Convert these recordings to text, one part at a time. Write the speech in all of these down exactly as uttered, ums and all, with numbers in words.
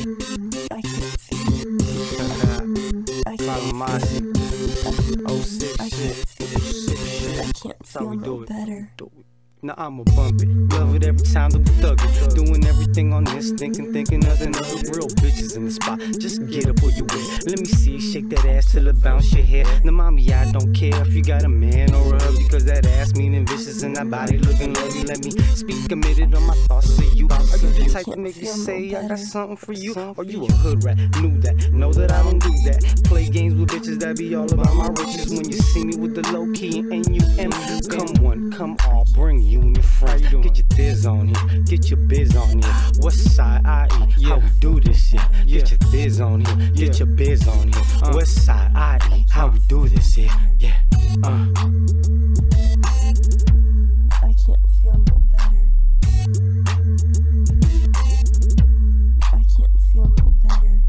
I can't feel. I can't Massie. Oh six I shit. can't feel. I can't That's how we feel do no it. better. Do it. Now I'ma bump it, love it every time that we thug it. Doing everything on this, thinking, thinking nothing of the real bitches in the spot. Just get up where you with. Let me see you shake that ass till it bounce your head. Now mommy, I don't care if you got a man or a hubby, cause that ass meaning vicious and that body looking lovely. Let me speak committed on my thoughts to you. Are you the type to make me say I got something for you? Or you a hood rat? Knew that, know that I don't do that. Play games with bitches that be all about my riches. When you see me with the low key and you and come one, come all, bring you and your friends. Get your thiz on here, get your biz on here. West side, I E, yeah. How we do this shit. Get your thiz on here, get your biz on here. Uh. West side, I E, how we do this shit. Yeah. Uh. I can't feel no better. I can't feel no better.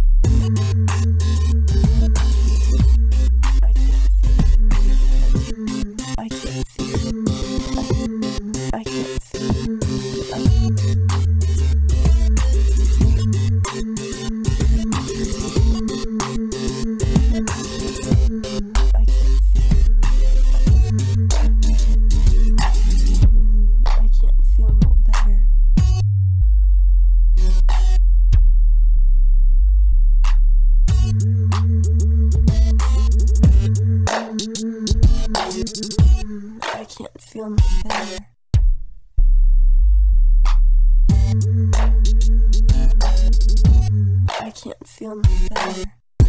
I can't feel. I can't feel. I can't feel. I can't feel no better. I can't feel no better.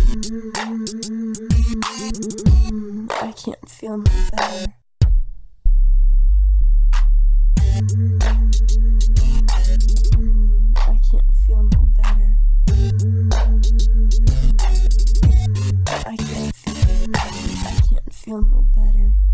I can't feel no better. I can't feel no better. I can't feel. I can't feel no better.